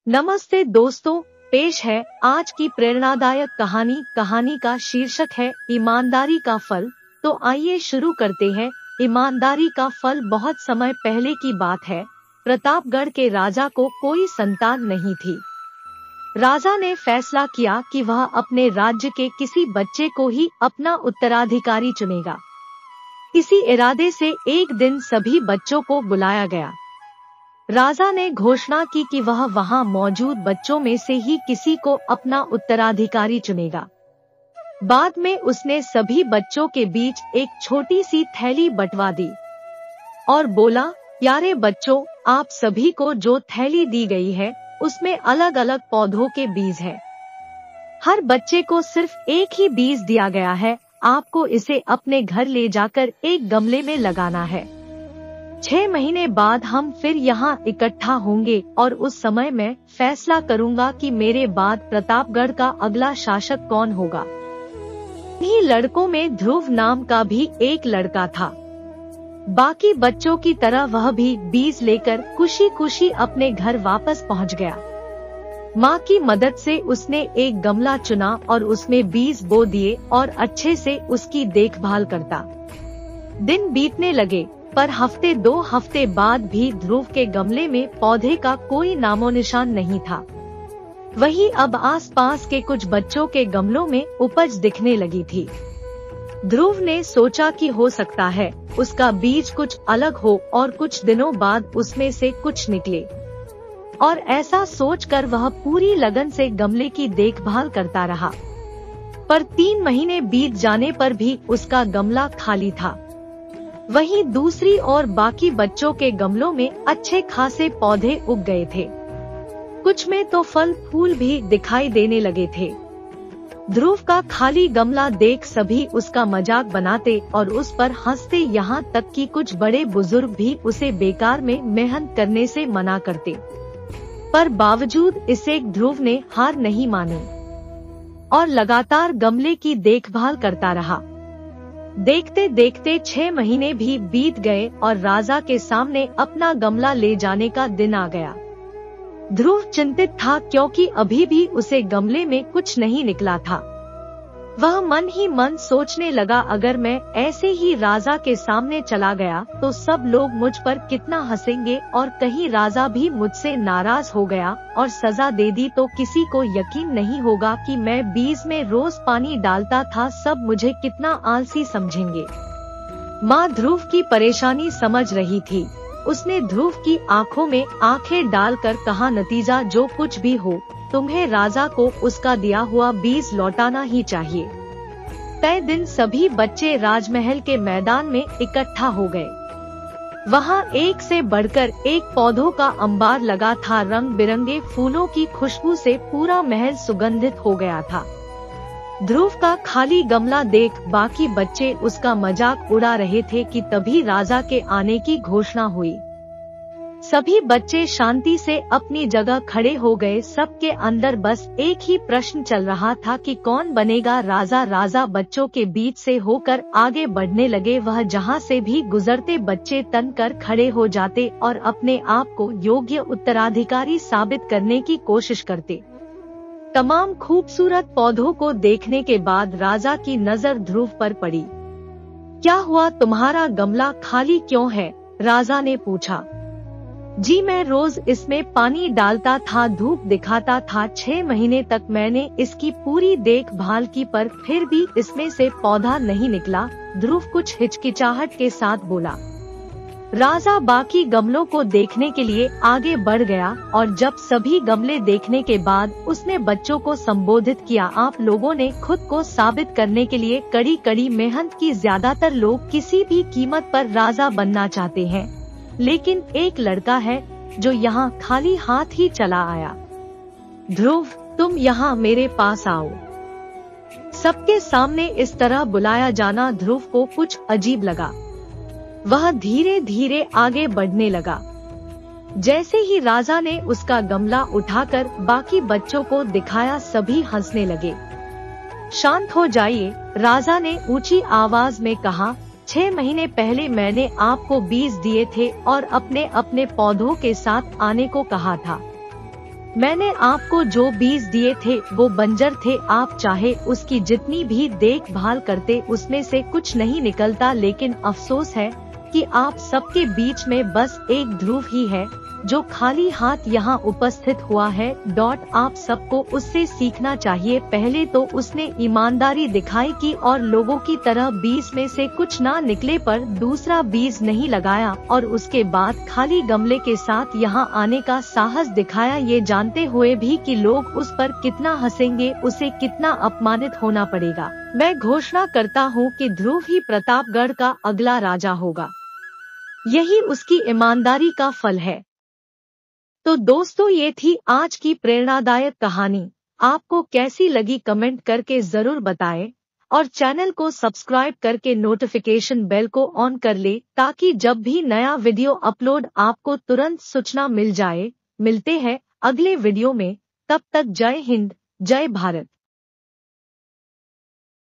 नमस्ते दोस्तों, पेश है आज की प्रेरणादायक कहानी का शीर्षक है ईमानदारी का फल। तो आइए शुरू करते हैं। ईमानदारी का फल। बहुत समय पहले की बात है। प्रतापगढ़ के राजा को कोई संतान नहीं थी। राजा ने फैसला किया कि वह अपने राज्य के किसी बच्चे को ही अपना उत्तराधिकारी चुनेगा। इसी इरादे से एक दिन सभी बच्चों को बुलाया गया। राजा ने घोषणा की कि वह वहां मौजूद बच्चों में से ही किसी को अपना उत्तराधिकारी चुनेगा। बाद में उसने सभी बच्चों के बीच एक छोटी सी थैली बंटवा दी और बोला, प्यारे बच्चों, आप सभी को जो थैली दी गई है उसमें अलग अलग पौधों के बीज हैं। हर बच्चे को सिर्फ एक ही बीज दिया गया है। आपको इसे अपने घर ले जाकर एक गमले में लगाना है। 6 महीने बाद हम फिर यहाँ इकट्ठा होंगे और उस समय मैं फैसला करूँगा कि मेरे बाद प्रतापगढ़ का अगला शासक कौन होगा। इन्हीं लड़कों में ध्रुव नाम का भी एक लड़का था। बाकी बच्चों की तरह वह भी बीज लेकर खुशी खुशी अपने घर वापस पहुँच गया। माँ की मदद से उसने एक गमला चुना और उसमें बीज बो दिए और अच्छे से उसकी देखभाल करता। दिन बीतने लगे, पर हफ्ते 2 हफ्ते बाद भी ध्रुव के गमले में पौधे का कोई नामो निशान नहीं था। वही अब आसपास के कुछ बच्चों के गमलों में उपज दिखने लगी थी। ध्रुव ने सोचा कि हो सकता है उसका बीज कुछ अलग हो और कुछ दिनों बाद उसमें से कुछ निकले। और ऐसा सोचकर वह पूरी लगन से गमले की देखभाल करता रहा। पर 3 महीने बीत जाने पर भी उसका गमला खाली था। वहीं दूसरी ओर बाकी बच्चों के गमलों में अच्छे खासे पौधे उग गए थे। कुछ में तो फल फूल भी दिखाई देने लगे थे। ध्रुव का खाली गमला देख सभी उसका मजाक बनाते और उस पर हंसते, यहाँ तक कि कुछ बड़े बुजुर्ग भी उसे बेकार में मेहनत करने से मना करते। पर बावजूद इसे ध्रुव ने हार नहीं मानी और लगातार गमले की देखभाल करता रहा। देखते देखते 6 महीने भी बीत गए और राजा के सामने अपना गमला ले जाने का दिन आ गया। ध्रुव चिंतित था क्योंकि अभी भी उसे गमले में कुछ नहीं निकला था। वह मन ही मन सोचने लगा, अगर मैं ऐसे ही राजा के सामने चला गया तो सब लोग मुझ पर कितना हंसेंगे और कहीं राजा भी मुझसे नाराज हो गया और सजा दे दी तो किसी को यकीन नहीं होगा कि मैं बीज में रोज पानी डालता था। सब मुझे कितना आलसी समझेंगे। माँ ध्रुव की परेशानी समझ रही थी। उसने ध्रुव की आंखों में आंखें डालकर कहा, नतीजा जो कुछ भी हो, तुम्हें राजा को उसका दिया हुआ बीज लौटाना ही चाहिए। तय दिन सभी बच्चे राजमहल के मैदान में इकट्ठा हो गए। वहाँ एक से बढ़कर एक पौधों का अंबार लगा था। रंग बिरंगे फूलों की खुशबू से पूरा महल सुगंधित हो गया था। ध्रुव का खाली गमला देख बाकी बच्चे उसका मजाक उड़ा रहे थे कि तभी राजा के आने की घोषणा हुई। सभी बच्चे शांति से अपनी जगह खड़े हो गए। सबके अंदर बस एक ही प्रश्न चल रहा था कि कौन बनेगा राजा। राजा बच्चों के बीच से होकर आगे बढ़ने लगे। वह जहाँ से भी गुजरते बच्चे तन कर खड़े हो जाते और अपने आप को योग्य उत्तराधिकारी साबित करने की कोशिश करते। तमाम खूबसूरत पौधों को देखने के बाद राजा की नजर ध्रुव पर पड़ी। क्या हुआ, तुम्हारा गमला खाली क्यों है? राजा ने पूछा। जी, मैं रोज इसमें पानी डालता था, धूप दिखाता था। 6 महीने तक मैंने इसकी पूरी देखभाल की, पर फिर भी इसमें से पौधा नहीं निकला। ध्रुव कुछ हिचकिचाहट के साथ बोला। राजा बाकी गमलों को देखने के लिए आगे बढ़ गया और जब सभी गमले देखने के बाद उसने बच्चों को संबोधित किया, आप लोगों ने खुद को साबित करने के लिए कड़ी कड़ी मेहनत की। ज्यादातर लोग किसी भी कीमत पर राजा बनना चाहते हैं, लेकिन एक लड़का है जो यहाँ खाली हाथ ही चला आया। ध्रुव, तुम यहाँ मेरे पास आओ। सबके सामने इस तरह बुलाया जाना ध्रुव को कुछ अजीब लगा। वह धीरे धीरे आगे बढ़ने लगा। जैसे ही राजा ने उसका गमला उठाकर बाकी बच्चों को दिखाया, सभी हंसने लगे। शांत हो जाइए, राजा ने ऊंची आवाज में कहा। 6 महीने पहले मैंने आपको बीज दिए थे और अपने अपने पौधों के साथ आने को कहा था। मैंने आपको जो बीज दिए थे वो बंजर थे, आप चाहे उसकी जितनी भी देखभाल करते उसमें से कुछ नहीं निकलता। लेकिन अफसोस है कि आप सबके बीच में बस एक ध्रुव ही है जो खाली हाथ यहाँ उपस्थित हुआ है। आप सबको उससे सीखना चाहिए। पहले तो उसने ईमानदारी दिखाई की और लोगों की तरह बीज में से कुछ ना निकले पर दूसरा बीज नहीं लगाया, और उसके बाद खाली गमले के साथ यहाँ आने का साहस दिखाया, ये जानते हुए भी कि लोग उस पर कितना हंसेंगे, उसे कितना अपमानित होना पड़ेगा। मैं घोषणा करता हूँ कि ध्रुव ही प्रतापगढ़ का अगला राजा होगा। यही उसकी ईमानदारी का फल है। तो दोस्तों, ये थी आज की प्रेरणादायक कहानी। आपको कैसी लगी कमेंट करके जरूर बताएं, और चैनल को सब्सक्राइब करके नोटिफिकेशन बेल को ऑन कर ले ताकि जब भी नया वीडियो अपलोड आपको तुरंत सूचना मिल जाए। मिलते हैं अगले वीडियो में, तब तक जय हिंद, जय भारत।